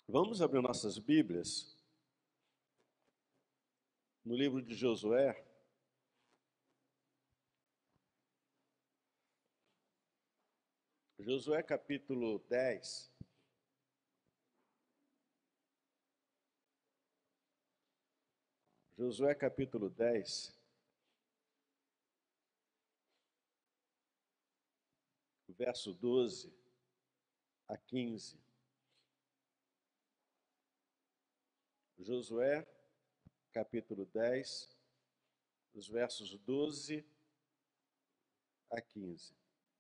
Vamos abrir nossas Bíblias no livro de Josué. Josué capítulo 10. Josué capítulo 10, verso 12 a 15. Josué capítulo 10, os versos 12 a 15.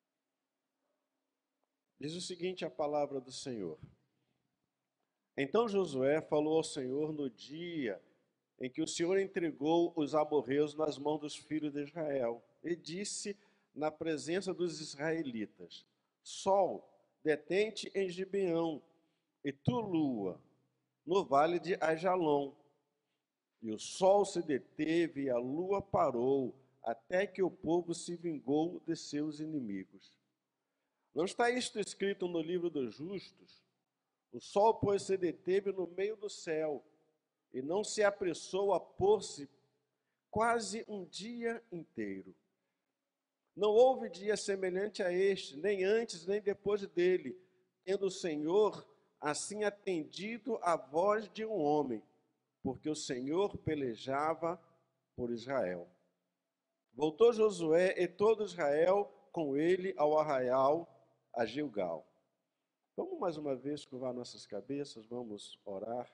Diz o seguinte a palavra do Senhor. Então Josué falou ao Senhor no dia em que o Senhor entregou os amorreus nas mãos dos filhos de Israel, e disse na presença dos israelitas: Sol, detente em Gibeão, e tu, lua, no vale de Ajalon. E o sol se deteve e a lua parou, até que o povo se vingou de seus inimigos. Não está isto escrito no livro dos justos? O sol, pois, se deteve no meio do céu, e não se apressou a pôr-se quase um dia inteiro. Não houve dia semelhante a este, nem antes nem depois dele, tendo o Senhor assim atendido à voz de um homem, porque o Senhor pelejava por Israel. Voltou Josué e todo Israel com ele ao arraial, a Gilgal. Vamos mais uma vez curvar nossas cabeças, vamos orar.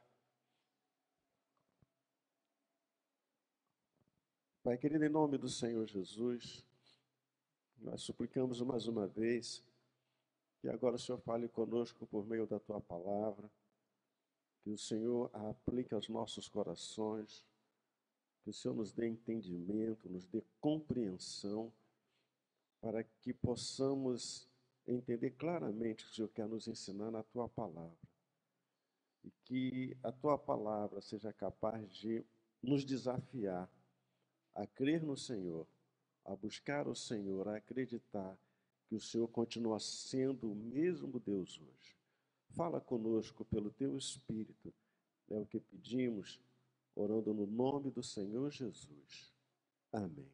Pai querido, em nome do Senhor Jesus, nós suplicamos mais uma vez que agora o Senhor fale conosco por meio da Tua palavra, que o Senhor a aplique aos nossos corações, que o Senhor nos dê entendimento, nos dê compreensão, para que possamos entender claramente o que o Senhor quer nos ensinar na Tua palavra. E que a Tua palavra seja capaz de nos desafiar a crer no Senhor, a buscar o Senhor, a acreditar que o Senhor continua sendo o mesmo Deus hoje. Fala conosco pelo Teu Espírito, é o que pedimos, orando no nome do Senhor Jesus. Amém.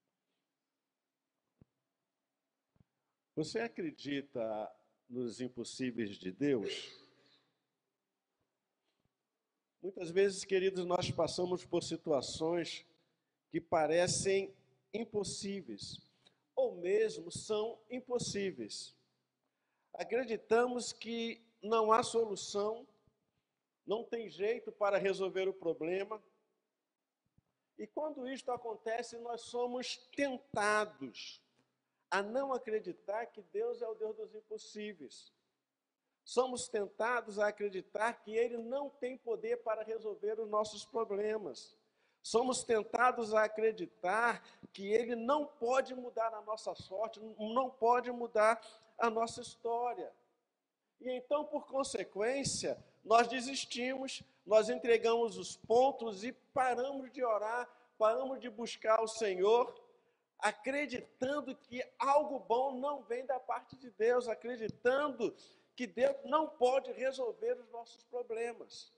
Você acredita nos impossíveis de Deus? Muitas vezes, queridos, nós passamos por situações que parecem impossíveis, ou mesmo são impossíveis. Acreditamos que não há solução, não tem jeito para resolver o problema. E quando isto acontece, nós somos tentados a não acreditar que Deus é o Deus dos impossíveis. Somos tentados a acreditar que Ele não tem poder para resolver os nossos problemas. Somos tentados a acreditar que Ele não pode mudar a nossa sorte, não pode mudar a nossa história. E então, por consequência, nós desistimos, nós entregamos os pontos e paramos de orar, paramos de buscar o Senhor, acreditando que algo bom não vem da parte de Deus, acreditando que Deus não pode resolver os nossos problemas.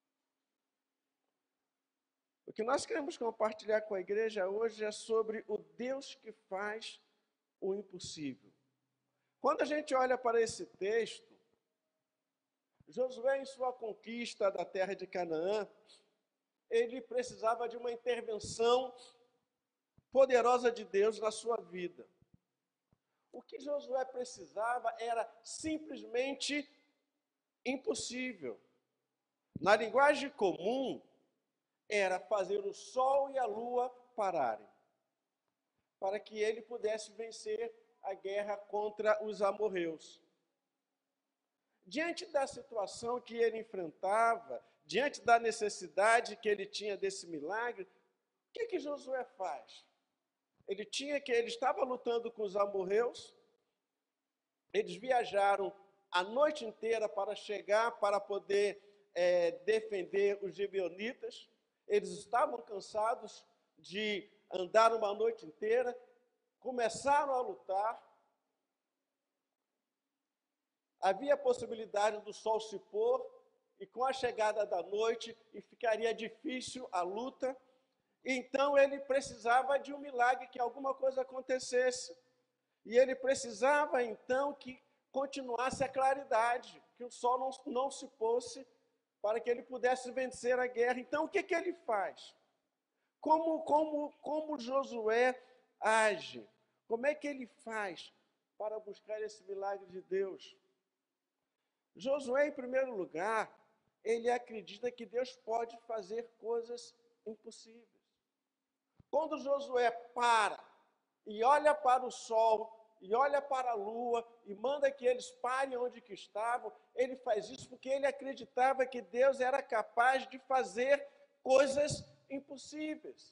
O que nós queremos compartilhar com a igreja hoje é sobre o Deus que faz o impossível. Quando a gente olha para esse texto, Josué, em sua conquista da terra de Canaã, ele precisava de uma intervenção poderosa de Deus na sua vida. O que Josué precisava era simplesmente impossível. Na linguagem comum, era fazer o sol e a lua pararem, para que ele pudesse vencer a guerra contra os amorreus. Diante da situação que ele enfrentava, diante da necessidade que ele tinha desse milagre, o que Josué faz? Ele estava lutando com os amorreus, eles viajaram a noite inteira para chegar, para poder defender os gibeonitas. Eles estavam cansados de andar uma noite inteira, começaram a lutar. Havia a possibilidade do sol se pôr e com a chegada da noite, e ficaria difícil a luta. Então ele precisava de um milagre, que alguma coisa acontecesse. E ele precisava então que continuasse a claridade, que o sol não se fosse, para que ele pudesse vencer a guerra. Então o que ele faz? Como Josué age? Como é que ele faz para buscar esse milagre de Deus? Josué, em primeiro lugar, ele acredita que Deus pode fazer coisas impossíveis. Quando Josué para e olha para o sol, e olha para a lua, e manda que eles parem onde que estavam, ele faz isso porque ele acreditava que Deus era capaz de fazer coisas impossíveis.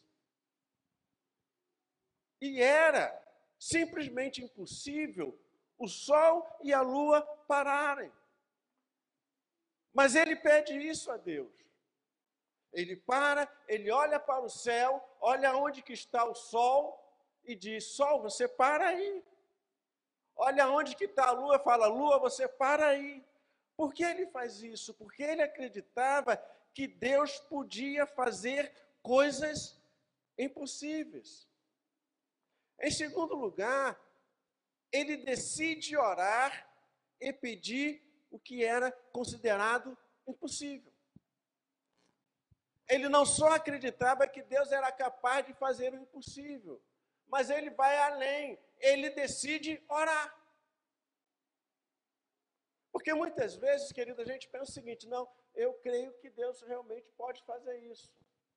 E era simplesmente impossível o sol e a lua pararem. Mas ele pede isso a Deus. Ele para, ele olha para o céu, olha onde que está o sol e diz: sol, você para aí. Olha onde que está a lua, fala: lua, você para aí. Por que ele faz isso? Porque ele acreditava que Deus podia fazer coisas impossíveis. Em segundo lugar, ele decide orar e pedir o que era considerado impossível. Ele não só acreditava que Deus era capaz de fazer o impossível, mas ele vai além, ele decide orar. Porque muitas vezes, querido, a gente pensa o seguinte: não, eu creio que Deus realmente pode fazer isso.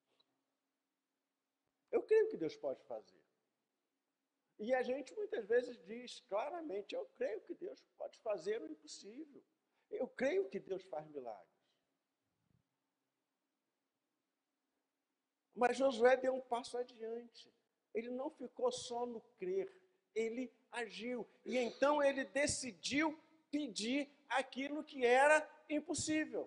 Eu creio que Deus pode fazer. E a gente muitas vezes diz claramente: eu creio que Deus pode fazer o impossível. Eu creio que Deus faz milagres. Mas Josué deu um passo adiante. Ele não ficou só no crer, ele agiu. E então ele decidiu pedir aquilo que era impossível.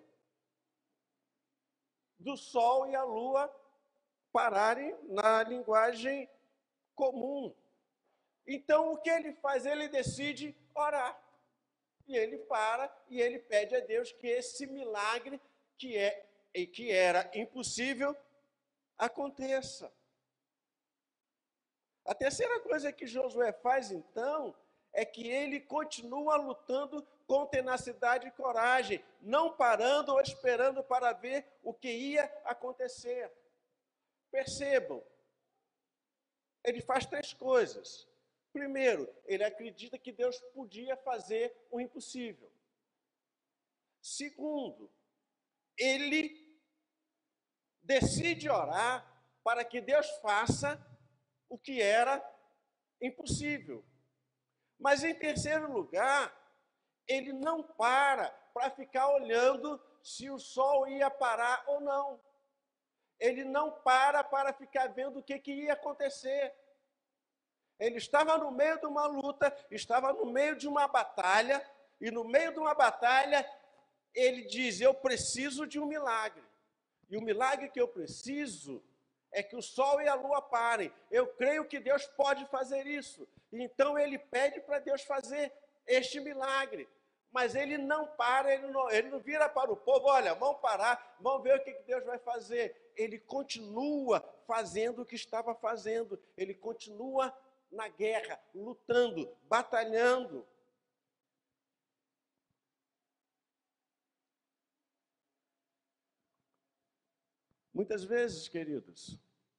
Do sol e a lua pararem na linguagem comum. Então o que ele faz? Ele decide orar. E ele para e ele pede a Deus que esse milagre que era impossível aconteça. A terceira coisa que Josué faz, então, é que ele continua lutando com tenacidade e coragem, não parando ou esperando para ver o que ia acontecer. Percebam, ele faz três coisas. Primeiro, ele acredita que Deus podia fazer o impossível. Segundo, ele decide orar para que Deus faça o que era impossível. Mas, em terceiro lugar, ele não para ficar olhando se o sol ia parar ou não. Ele não para ficar vendo o que ia acontecer. Ele estava no meio de uma luta, estava no meio de uma batalha, e no meio de uma batalha, ele diz: eu preciso de um milagre. E o milagre que eu preciso é que o sol e a lua parem. Eu creio que Deus pode fazer isso. Então ele pede para Deus fazer este milagre. Mas ele não para, ele não vira para o povo: olha, vamos parar, vamos ver o que Deus vai fazer. Ele continua fazendo o que estava fazendo. Ele continua na guerra, lutando, batalhando. Muitas vezes, queridos,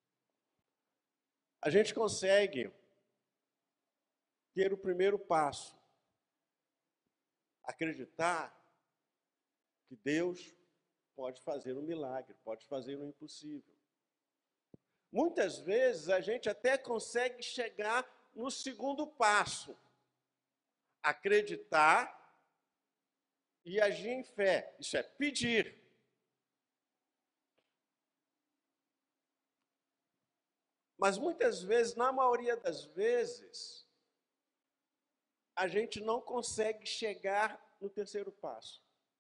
a gente consegue ter o primeiro passo, acreditar que Deus pode fazer um milagre, pode fazer o impossível. Muitas vezes a gente até consegue chegar no segundo passo, acreditar e agir em fé. Isso é pedir. Mas muitas vezes, na maioria das vezes, a gente não consegue chegar no terceiro passo.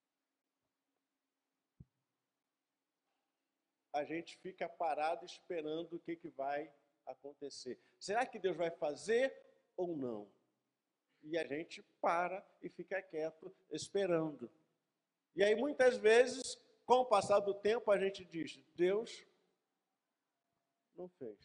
A gente fica parado esperando o que vai acontecer. Será que Deus vai fazer ou não? E a gente para e fica quieto esperando. E aí muitas vezes com o passar do tempo, a gente diz, Deus não fez.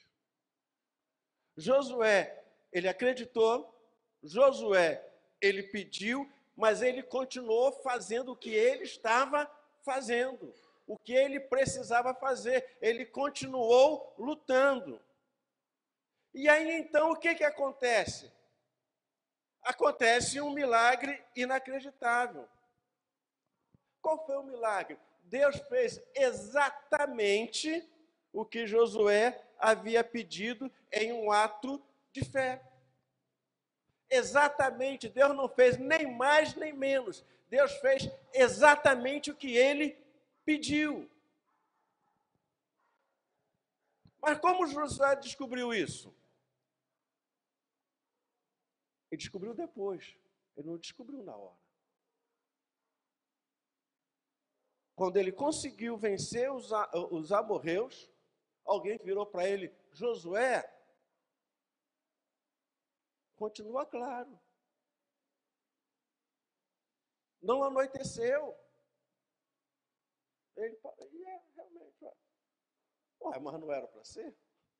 Josué, ele acreditou, Josué, ele pediu, mas ele continuou fazendo o que ele estava fazendo, o que ele precisava fazer, ele continuou lutando. E aí, então, o que acontece? Acontece um milagre inacreditável. Qual foi o milagre? Deus fez exatamente o que Josué havia pedido em um ato de fé. Exatamente, Deus não fez nem mais nem menos. Deus fez exatamente o que ele pediu. Mas como Josué descobriu isso? Ele descobriu depois, ele não descobriu na hora. Quando ele conseguiu vencer os amorreus, alguém virou para ele, Josué, continua claro. Não anoiteceu. Ele realmente, mas não era para ser?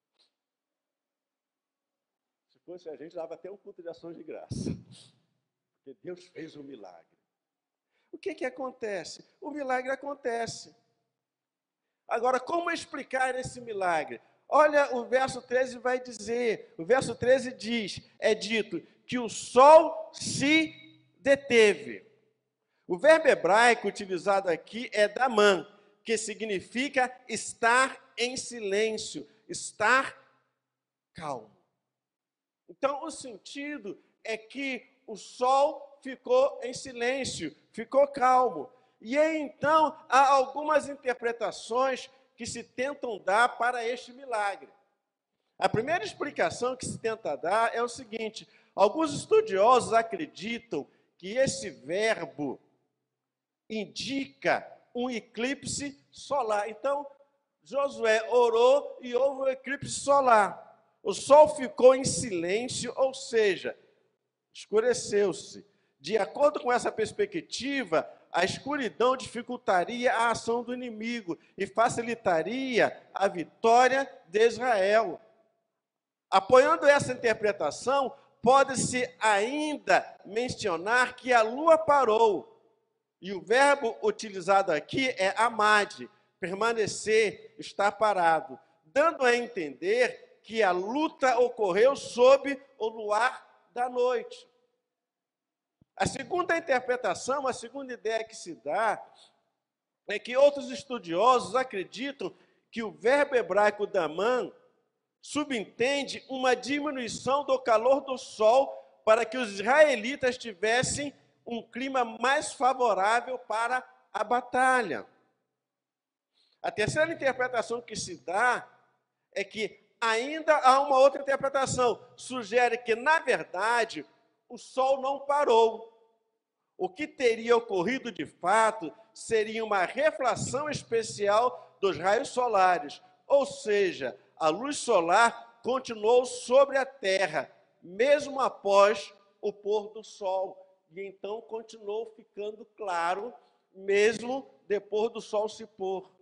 Se fosse a gente, dava até um culto de ações de graça. Porque Deus fez um milagre. O que acontece? O milagre acontece. Agora, como explicar esse milagre? Olha, o verso 13 vai dizer, o verso 13 diz, é dito, que o sol se deteve. O verbo hebraico utilizado aqui é daman, que significa estar em silêncio, estar calmo. Então, o sentido é que o sol ficou em silêncio, ficou calmo. E aí, então, há algumas interpretações que se tentam dar para este milagre. A primeira explicação que se tenta dar é o seguinte: alguns estudiosos acreditam que esse verbo indica um eclipse solar. Então, Josué orou e houve um eclipse solar. O sol ficou em silêncio, ou seja, escureceu-se. De acordo com essa perspectiva, a escuridão dificultaria a ação do inimigo e facilitaria a vitória de Israel. Apoiando essa interpretação, pode-se ainda mencionar que a lua parou. E o verbo utilizado aqui é amad, permanecer, estar parado, dando a entender que a luta ocorreu sob o luar da noite. A segunda interpretação, a segunda ideia que se dá, é que outros estudiosos acreditam que o verbo hebraico daman subentende uma diminuição do calor do sol para que os israelitas tivessem um clima mais favorável para a batalha. A terceira interpretação que se dá é que ainda há uma outra interpretação. Sugere que, na verdade, o sol não parou. O que teria ocorrido de fato seria uma refração especial dos raios solares. Ou seja, a luz solar continuou sobre a Terra, mesmo após o pôr do sol. E então continuou ficando claro, mesmo depois do sol se pôr.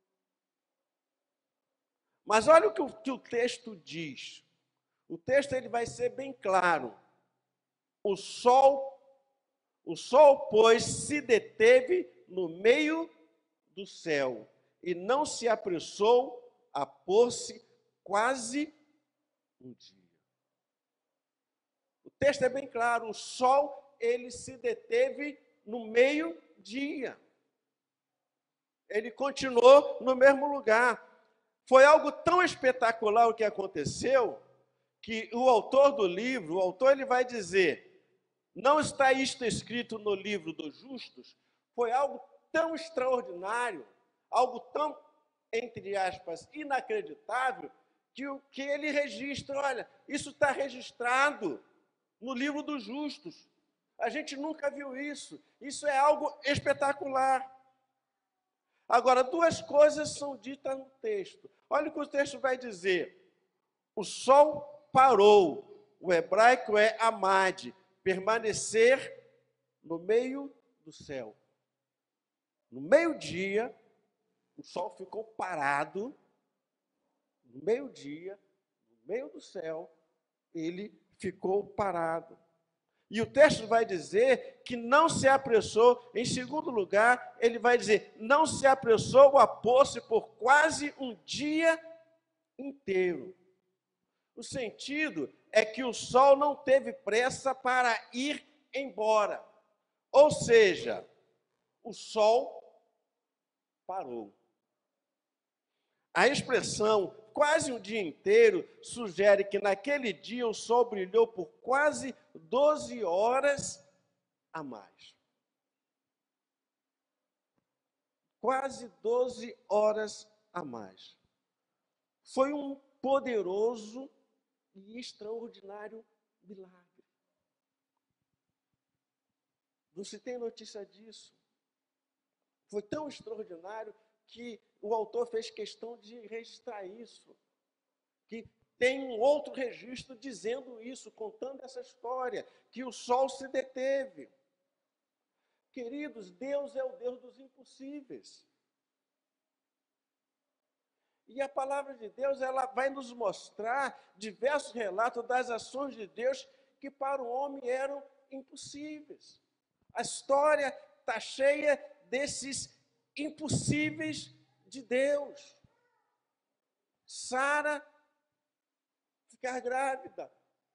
Mas olha o que o texto diz. O texto ele vai ser bem claro. O sol, pois, se deteve no meio do céu e não se apressou a pôr-se quase um dia. O texto é bem claro. O sol ele se deteve no meio-dia. Ele continuou no mesmo lugar. Foi algo tão espetacular o que aconteceu, que o autor do livro, ele vai dizer, não está isto escrito no livro dos justos? Foi algo tão extraordinário, algo tão, entre aspas, inacreditável, que ele registra, olha, isso está registrado no livro dos justos. A gente nunca viu isso. Isso é algo espetacular. Agora, duas coisas são ditas no texto. Olha o que o texto vai dizer. O sol parou. O hebraico é amad, permanecer no meio do céu. No meio-dia, O sol ficou parado no meio-dia, no meio do céu, ele ficou parado. E o texto vai dizer que não se apressou, em segundo lugar, ele vai dizer, não se apressou a pôr-se por quase um dia inteiro. O sentido é que o sol não teve pressa para ir embora. Ou seja, o sol parou. A expressão quase um dia inteiro sugere que naquele dia o sol brilhou por quase 12 horas a mais. Quase 12 horas a mais. Foi um poderoso e extraordinário milagre. Não se tem notícia disso. Foi tão extraordinário que o autor fez questão de registrar isso. Que tem um outro registro dizendo isso, contando essa história, que o sol se deteve. Queridos, Deus é o Deus dos impossíveis. E a palavra de Deus, ela vai nos mostrar diversos relatos das ações de Deus que para o homem eram impossíveis. A história está cheia desses impossíveis de Deus. Sara ficar grávida.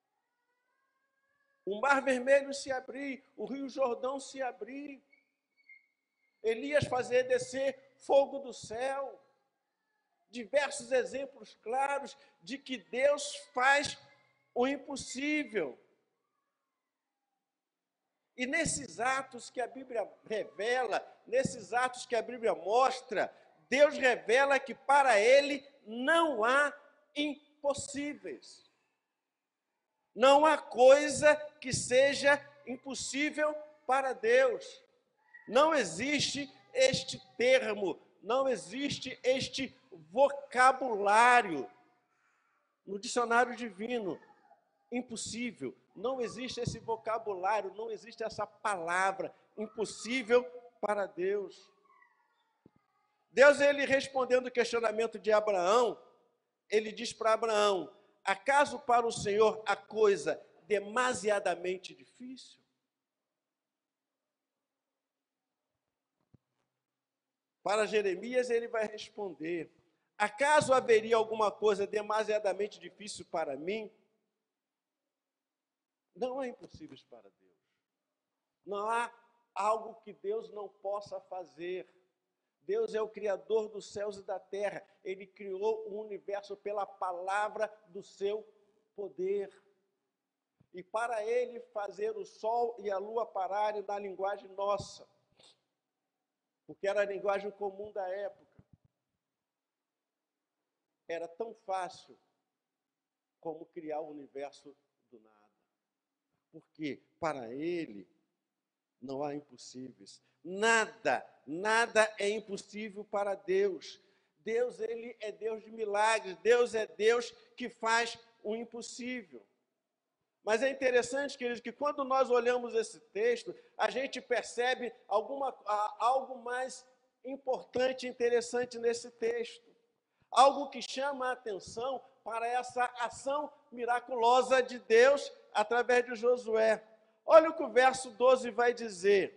O Mar Vermelho se abrir, o Rio Jordão se abrir. Elias fazer descer fogo do céu. Diversos exemplos claros de que Deus faz o impossível. E nesses atos que a Bíblia revela, nesses atos que a Bíblia mostra, Deus revela que para Ele não há impossíveis. Não há coisa que seja impossível para Deus. Não existe este termo, não existe este vocabulário no dicionário divino. Impossível. Não existe esse vocabulário, não existe essa palavra impossível para Deus. Deus, ele respondendo o questionamento de Abraão, ele diz para Abraão, acaso para o Senhor a coisa demasiadamente difícil? Para Jeremias ele vai responder, acaso haveria alguma coisa demasiadamente difícil para mim? Não há impossíveis para Deus. Não há algo que Deus não possa fazer. Deus é o Criador dos céus e da terra. Ele criou o universo pela palavra do seu poder. E para Ele fazer o sol e a lua pararem na linguagem nossa, porque era a linguagem comum da época, era tão fácil como criar o universo do nada. Porque para Ele não há impossíveis. Nada é impossível para Deus. Deus, ele é Deus de milagres. Deus é Deus que faz o impossível. Mas é interessante, queridos, que quando nós olhamos esse texto, a gente percebe algo mais importante e interessante nesse texto. Algo que chama a atenção para essa ação miraculosa de Deus através de Josué. Olha o que o verso 12 vai dizer.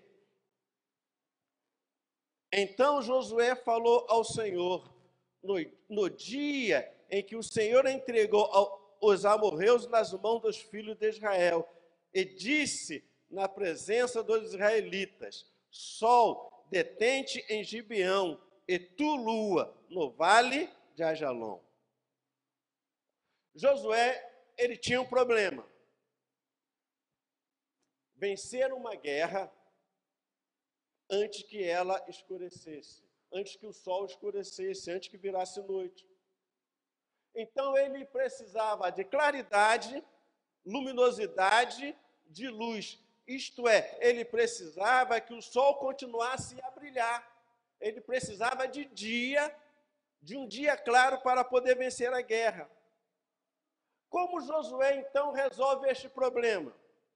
Então Josué falou ao Senhor, no dia em que o Senhor entregou os amorreus nas mãos dos filhos de Israel, e disse na presença dos israelitas, sol, detente em Gibeão, e tu, lua, no vale de Ajalon. Josué, ele tinha um problema. Vencer uma guerra antes que ela escurecesse, antes que o sol escurecesse, antes que virasse noite. Então ele precisava de claridade, luminosidade, de luz. Isto é, ele precisava que o sol continuasse a brilhar. Ele precisava de um dia claro para poder vencer a guerra. Como Josué então resolve este problema?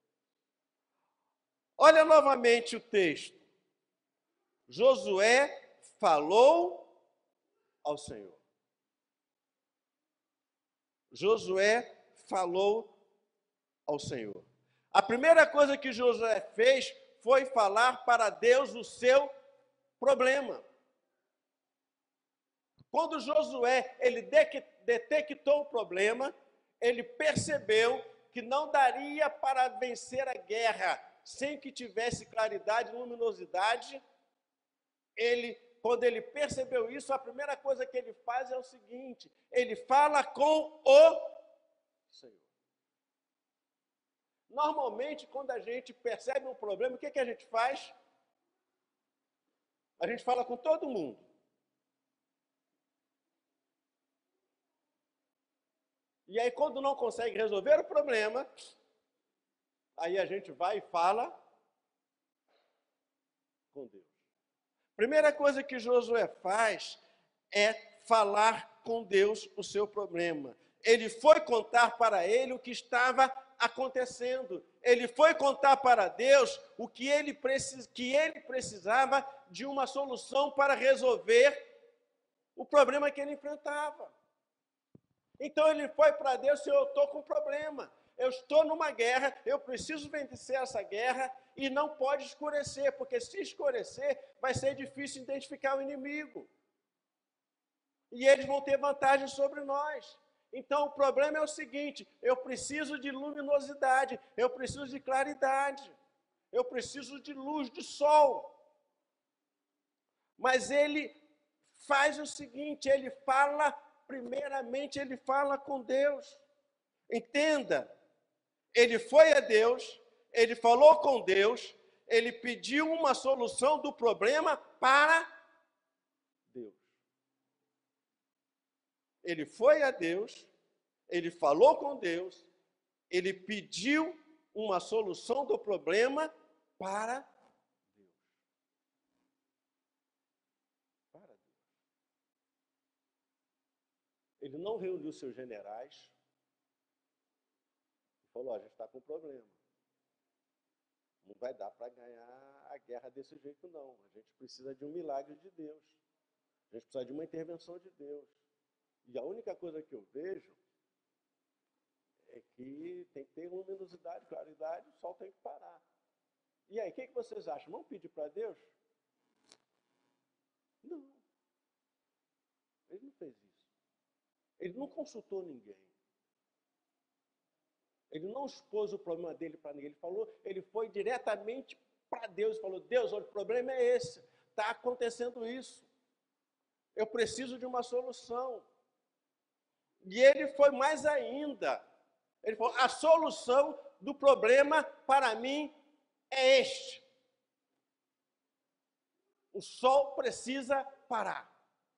Olha novamente o texto. Josué falou ao Senhor. Josué falou ao Senhor. A primeira coisa que Josué fez foi falar para Deus o seu problema. Quando Josué ele detectou o problema, ele percebeu que não daria para vencer a guerra sem que tivesse claridade e luminosidade. Quando ele percebeu isso, a primeira coisa que ele faz é o seguinte: ele fala com o Senhor. Normalmente, quando a gente percebe um problema, o que a gente faz? A gente fala com todo mundo. E aí, quando não consegue resolver o problema, aí a gente vai e fala com Deus. Primeira coisa que Josué faz é falar com Deus o seu problema. Ele foi contar para ele o que estava acontecendo. Ele foi contar para Deus o que ele precisava de uma solução para resolver o problema que ele enfrentava. Então ele foi para Deus: Senhor, eu estou com um problema, eu estou numa guerra, eu preciso vencer essa guerra e não pode escurecer, porque se escurecer vai ser difícil identificar o inimigo. E eles vão ter vantagem sobre nós. Então o problema é o seguinte: eu preciso de luminosidade, eu preciso de claridade, eu preciso de luz, de sol. Mas ele faz o seguinte: primeiramente ele fala com Deus. Entenda, ele foi a Deus, ele falou com Deus, ele pediu uma solução do problema para Deus. Ele foi a Deus, ele falou com Deus, ele pediu uma solução do problema para Deus. Para Deus. Ele não reuniu seus generais e falou: a gente está com um problema. Não vai dar para ganhar a guerra desse jeito, não. A gente precisa de um milagre de Deus. A gente precisa de uma intervenção de Deus. E a única coisa que eu vejo é que tem que ter luminosidade, claridade, o sol tem que parar. E aí, o que vocês acham? Vamos pedir para Deus? Não. Ele não fez isso. Ele não consultou ninguém. Ele não expôs o problema dele para ninguém. Ele foi diretamente para Deus e falou: Deus, olha, o problema é esse. Está acontecendo isso. Eu preciso de uma solução. E ele foi mais ainda. Ele falou: a solução do problema para mim é este. O sol precisa parar.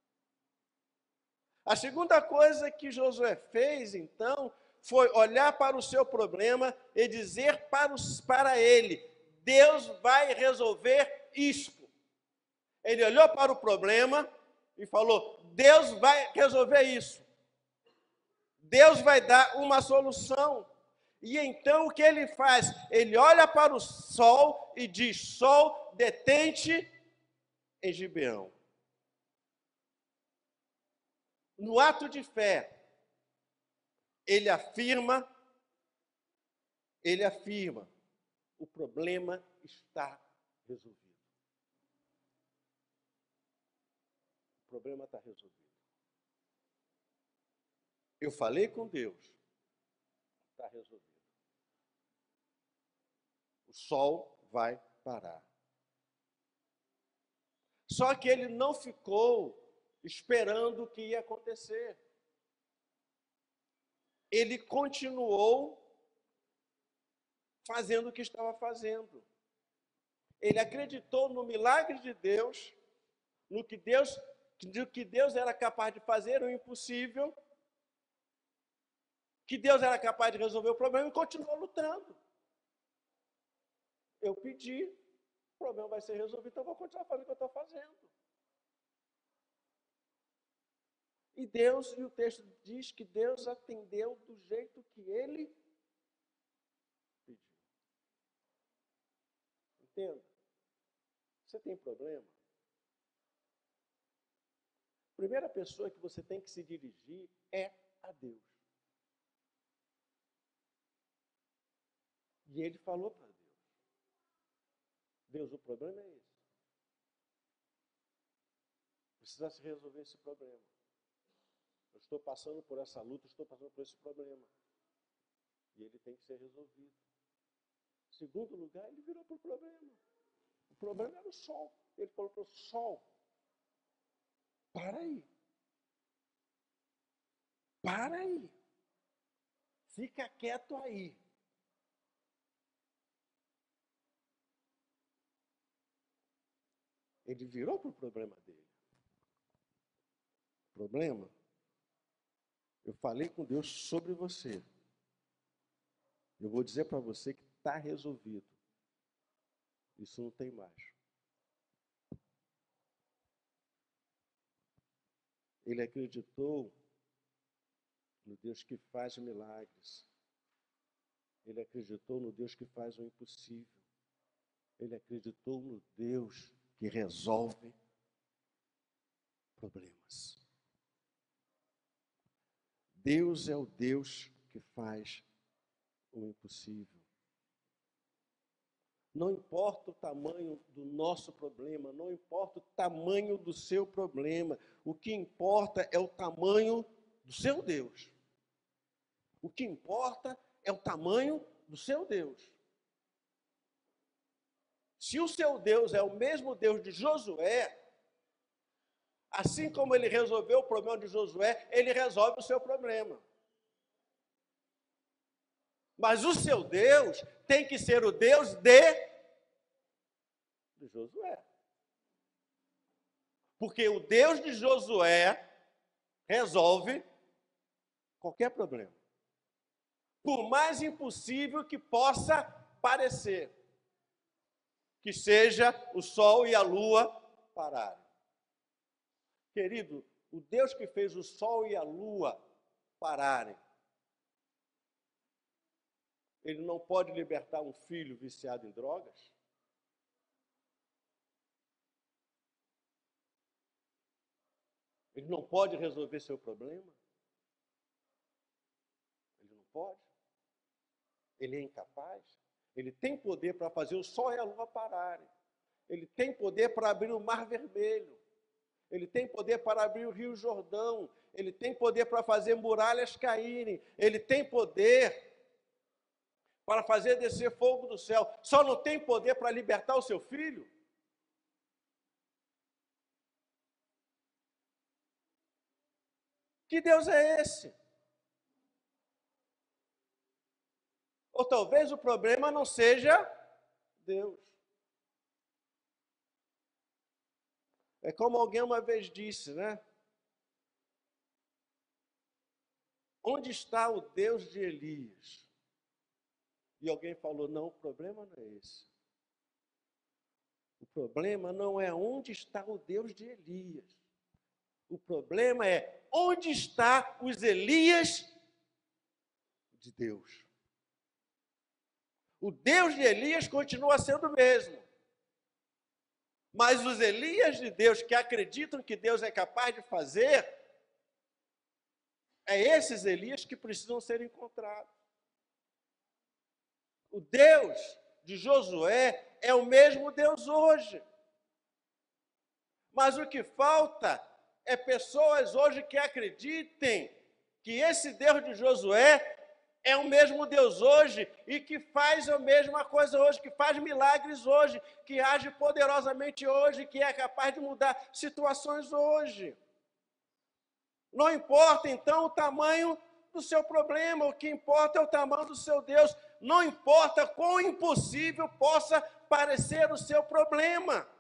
A segunda coisa que Josué fez, então, foi olhar para o seu problema e dizer para ele: Deus vai resolver isto. Ele olhou para o problema e falou: Deus vai resolver isso. Deus vai dar uma solução. E então o que ele faz? Ele olha para o sol e diz: sol, detente em Gibeão. No ato de fé, ele afirma, o problema está resolvido. O problema está resolvido. Eu falei com Deus, está resolvido. O sol vai parar. Só que ele não ficou esperando o que ia acontecer. Ele continuou fazendo o que estava fazendo. Ele acreditou no milagre de Deus, no que Deus era capaz de fazer o impossível, que Deus era capaz de resolver o problema, e continuou lutando. Eu pedi, o problema vai ser resolvido, então eu vou continuar fazendo o que eu estou fazendo. E o texto diz que Deus atendeu do jeito que ele pediu. Entenda? Você tem problema? primeira pessoa que você tem que se dirigir é a Deus. E ele falou para Deus: Deus, o problema é esse. Precisa se resolver esse problema. Eu estou passando por essa luta, estou passando por esse problema. E ele tem que ser resolvido. Em segundo lugar, ele virou para o problema. O problema era o sol. Ele falou para o sol: para aí. Para aí. Fica quieto aí. Ele virou para o problema dele. O problema, eu falei com Deus sobre você. Eu vou dizer para você que está resolvido. Isso não tem mais. Ele acreditou no Deus que faz milagres. Ele acreditou no Deus que faz o impossível. Ele acreditou no Deus que resolve problemas. Deus é o Deus que faz o impossível. Não importa o tamanho do nosso problema, não importa o tamanho do seu problema, o que importa é o tamanho do seu Deus. O que importa é o tamanho do seu Deus. Se o seu Deus é o mesmo Deus de Josué, assim como ele resolveu o problema de Josué, ele resolve o seu problema. Mas o seu Deus tem que ser o Deus de Josué. Porque o Deus de Josué resolve qualquer problema. Por mais impossível que possa parecer. Que seja o sol e a lua pararem. Querido, o Deus que fez o sol e a lua pararem, ele não pode libertar um filho viciado em drogas? Ele não pode resolver seu problema? Ele não pode? Ele é incapaz? Ele tem poder para fazer o sol e a lua pararem. Ele tem poder para abrir o mar vermelho. Ele tem poder para abrir o rio Jordão. Ele tem poder para fazer muralhas caírem. Ele tem poder para fazer descer fogo do céu. Só não tem poder para libertar o seu filho? Que Deus é esse? Ou talvez o problema não seja Deus. É como alguém uma vez disse, né? Onde está o Deus de Elias? E alguém falou, não, o problema não é esse. O problema não é onde está o Deus de Elias. O problema é onde está os Elias de Deus. O Deus de Elias continua sendo o mesmo. Mas os Elias de Deus que acreditam que Deus é capaz de fazer, é esses Elias que precisam ser encontrados. O Deus de Josué é o mesmo Deus hoje. Mas o que falta é pessoas hoje que acreditem que esse Deus de Josué é o mesmo Deus hoje e que faz a mesma coisa hoje, que faz milagres hoje, que age poderosamente hoje, que é capaz de mudar situações hoje. Não importa, então, o tamanho do seu problema, o que importa é o tamanho do seu Deus. Não importa quão impossível possa parecer o seu problema.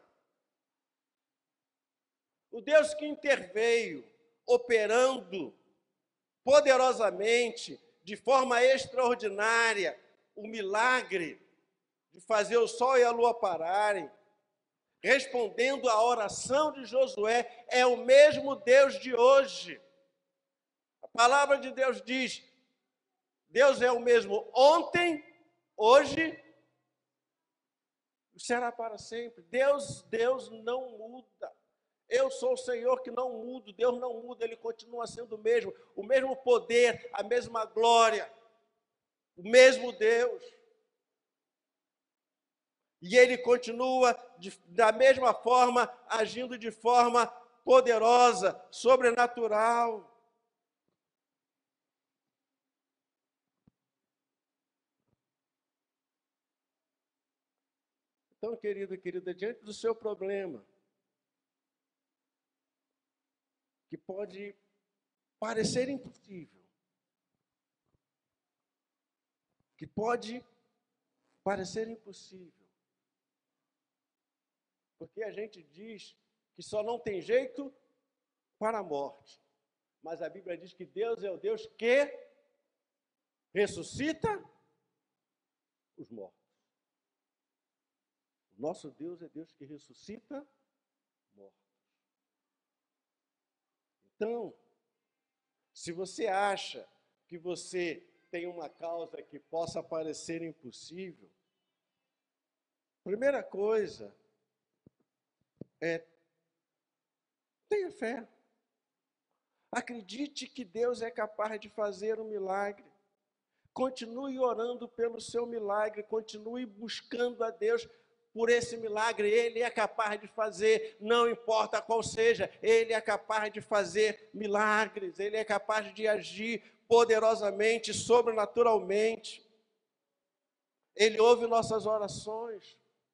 O Deus que interveio, operando poderosamente, de forma extraordinária, o milagre de fazer o sol e a lua pararem, respondendo à oração de Josué, é o mesmo Deus de hoje. A palavra de Deus diz, Deus é o mesmo ontem, hoje, será para sempre. Deus não muda. Eu sou o Senhor que não mudo, Deus não muda, Ele continua sendo o mesmo poder, a mesma glória, o mesmo Deus. E Ele continua da mesma forma, agindo de forma poderosa, sobrenatural. Então, querido e querida, diante do seu problema, que pode parecer impossível, porque a gente diz que só não tem jeito para a morte, mas a Bíblia diz que Deus é o Deus que ressuscita os mortos. Nosso Deus é Deus que ressuscita mortos. Então, se você acha que você tem uma causa que possa parecer impossível, primeira coisa é tenha fé. Acredite que Deus é capaz de fazer um milagre. Continue orando pelo seu milagre, continue buscando a Deus por esse milagre. Ele é capaz de fazer, não importa qual seja, Ele é capaz de fazer milagres, Ele é capaz de agir poderosamente, sobrenaturalmente. Ele ouve nossas orações,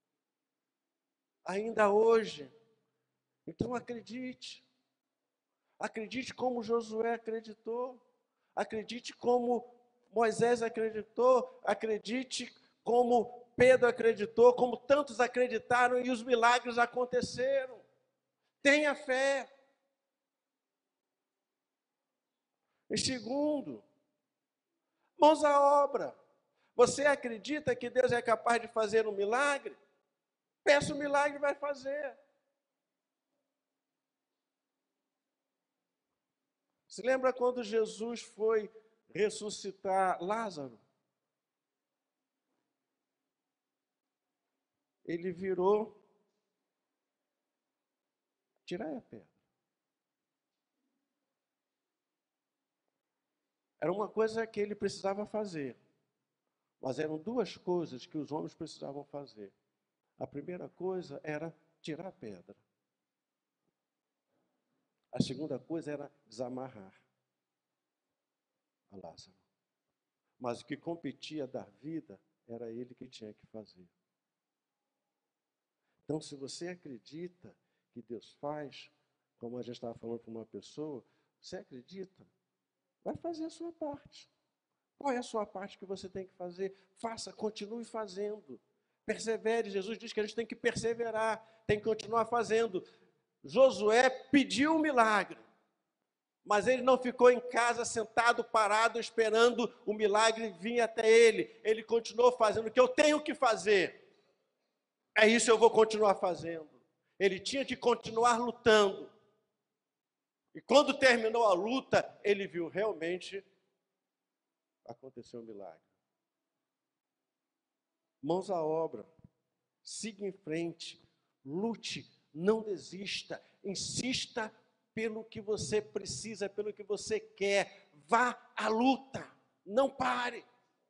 ainda hoje. Então acredite como Josué acreditou, acredite como Moisés acreditou, acredite como Pedro acreditou, como tantos acreditaram e os milagres aconteceram. Tenha fé. E segundo, mãos à obra. Você acredita que Deus é capaz de fazer um milagre? Peça o milagre e vai fazer. Se lembra quando Jesus foi ressuscitar Lázaro? Ele virou, tirai a pedra. Era uma coisa que ele precisava fazer, mas eram duas coisas que os homens precisavam fazer. A primeira coisa era tirar a pedra. A segunda coisa era desamarrar a Lázaro. Mas o que competia dar vida era ele que tinha que fazer. Então, se você acredita que Deus faz, como a gente estava falando para uma pessoa, você acredita, vai fazer a sua parte. Qual é a sua parte que você tem que fazer? Faça, continue fazendo. Persevere. Jesus diz que a gente tem que perseverar, tem que continuar fazendo. Josué pediu um milagre, mas ele não ficou em casa sentado, parado, esperando o milagre vir até ele. Ele continuou fazendo o que eu tenho que fazer. É isso que eu vou continuar fazendo. Ele tinha que continuar lutando. E quando terminou a luta, ele viu realmente acontecer um milagre. Mãos à obra. Siga em frente. Lute. Não desista. Insista pelo que você precisa, pelo que você quer. Vá à luta. Não pare.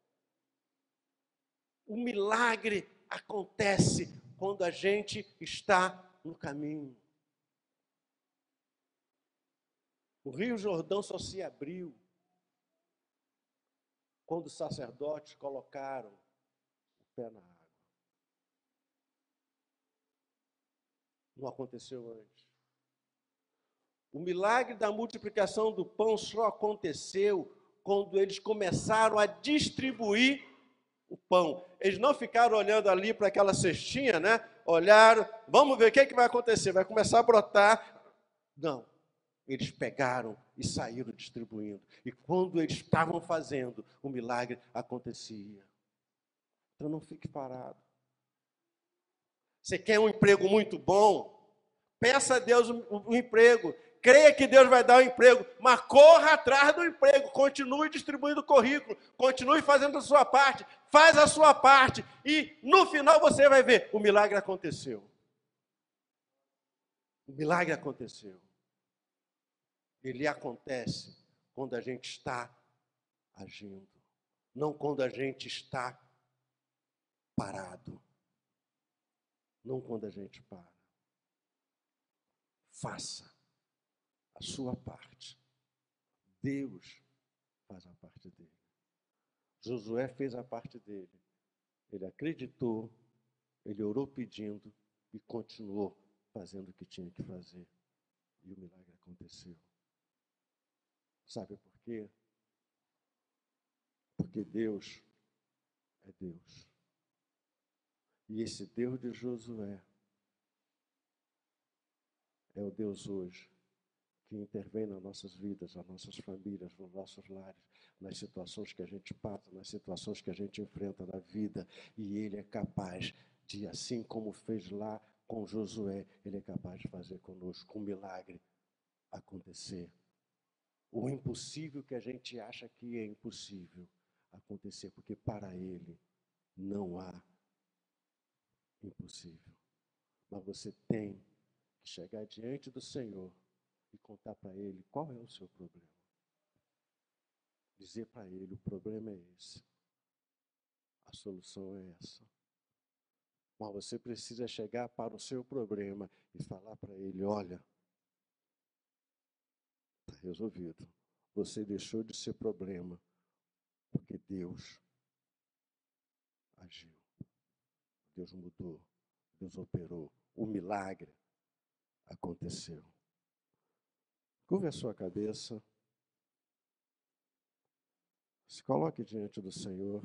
O milagre acontece quando a gente está no caminho. O Rio Jordão só se abriu quando os sacerdotes colocaram o pé na água. Não aconteceu antes. O milagre da multiplicação do pão só aconteceu quando eles começaram a distribuir o pão. Eles não ficaram olhando ali para aquela cestinha, né? Olharam, vamos ver o que é que vai acontecer, vai começar a brotar. Não, eles pegaram e saíram distribuindo. E quando eles estavam fazendo, o milagre acontecia. Então não fique parado. Você quer um emprego muito bom? Peça a Deus um emprego. Creia que Deus vai dar um emprego, mas corra atrás do emprego. Continue distribuindo o currículo. Continue fazendo a sua parte. Faz a sua parte. E no final você vai ver, o milagre aconteceu. O milagre aconteceu. Ele acontece quando a gente está agindo, não quando a gente está parado, não quando a gente para. Faça a sua parte. Deus faz a parte dele. Josué fez a parte dele. Ele acreditou, ele orou pedindo e continuou fazendo o que tinha que fazer. E o milagre aconteceu. Sabe por quê? Porque Deus é Deus. E esse Deus de Josué é o Deus hoje que intervém nas nossas vidas, nas nossas famílias, nos nossos lares, nas situações que a gente passa, nas situações que a gente enfrenta na vida. E Ele é capaz de, assim como fez lá com Josué, Ele é capaz de fazer conosco um milagre acontecer. O impossível que a gente acha que é impossível acontecer, porque para Ele não há impossível. Mas você tem que chegar diante do Senhor e contar para Ele qual é o seu problema. Dizer para Ele, o problema é esse. A solução é essa. Mas você precisa chegar para o seu problema e falar para Ele, olha, está resolvido. Você deixou de ser problema, porque Deus agiu. Deus mudou. Deus operou. O milagre aconteceu. Curve a sua cabeça. Se coloque diante do Senhor.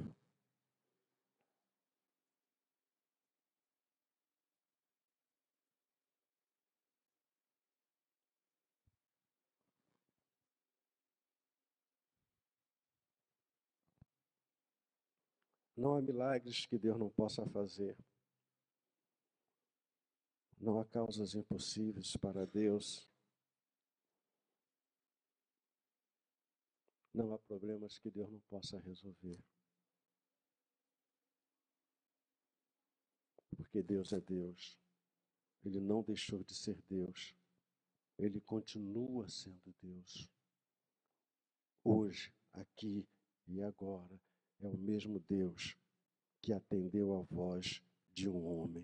Não há milagres que Deus não possa fazer. Não há causas impossíveis para Deus. Não há problemas que Deus não possa resolver. Porque Deus é Deus. Ele não deixou de ser Deus. Ele continua sendo Deus. Hoje, aqui e agora, é o mesmo Deus que atendeu a voz de um homem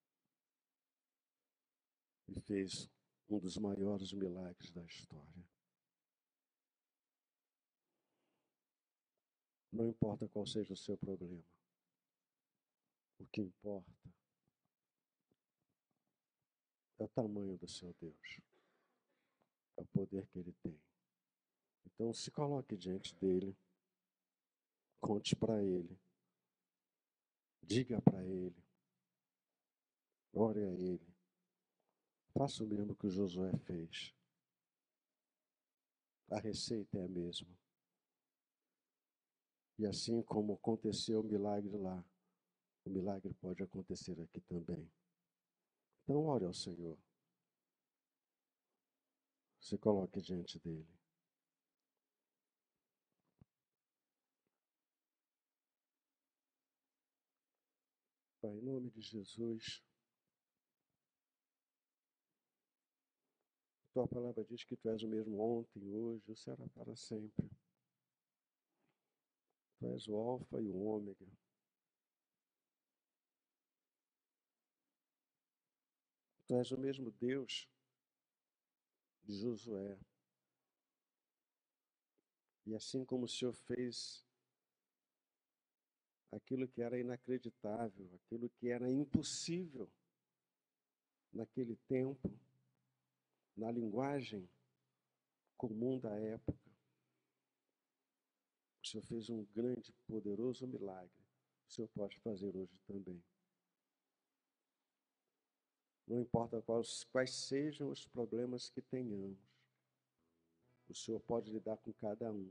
e fez um dos maiores milagres da história. Não importa qual seja o seu problema. O que importa é o tamanho do seu Deus. É o poder que Ele tem. Então, se coloque diante dEle. Conte para Ele. Diga para Ele. Ore a Ele. Faça o mesmo que o Josué fez. A receita é a mesma. E assim como aconteceu o milagre lá, o milagre pode acontecer aqui também. Então, ore ao Senhor. Se coloque diante dEle. Pai, em nome de Jesus, Tua palavra diz que Tu és o mesmo ontem, hoje, e será para sempre. Tu és o Alfa e o Ômega. Tu és o mesmo Deus de Josué. E assim como o Senhor fez aquilo que era inacreditável, aquilo que era impossível naquele tempo, na linguagem comum da época, o Senhor fez um grande, poderoso milagre. O Senhor pode fazer hoje também. Não importa quais sejam os problemas que tenhamos, o Senhor pode lidar com cada um.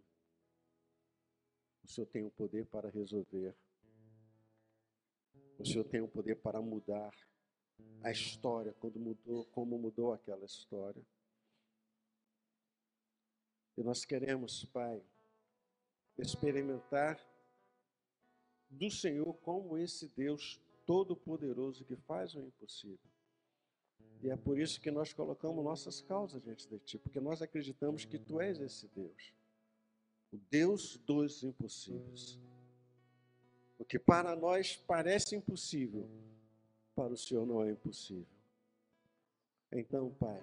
O Senhor tem o poder para resolver. O Senhor tem o poder para mudar a história, como mudou aquela história. E nós queremos, Pai, experimentar do Senhor como esse Deus todo-poderoso que faz o impossível. E é por isso que nós colocamos nossas causas diante de Ti, porque nós acreditamos que Tu és esse Deus, o Deus dos impossíveis. O que para nós parece impossível, para o Senhor não é impossível. Então, Pai,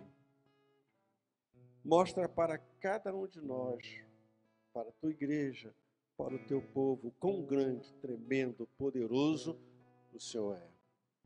mostra para cada um de nós, para a Tua igreja, para o Teu povo, quão grande, tremendo, poderoso o Senhor é.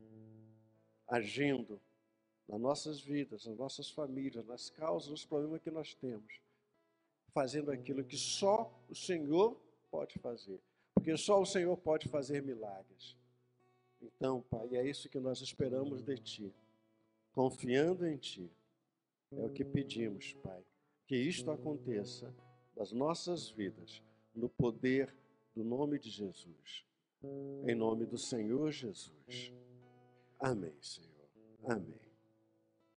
Agindo nas nossas vidas, nas nossas famílias, nas causas, nos problemas que nós temos. Fazendo aquilo que só o Senhor pode fazer. Porque só o Senhor pode fazer milagres. Então, Pai, é isso que nós esperamos de Ti. Confiando em Ti. É o que pedimos, Pai. Que isto aconteça nas nossas vidas, no poder do nome de Jesus. Em nome do Senhor Jesus. Amém, Senhor. Amém.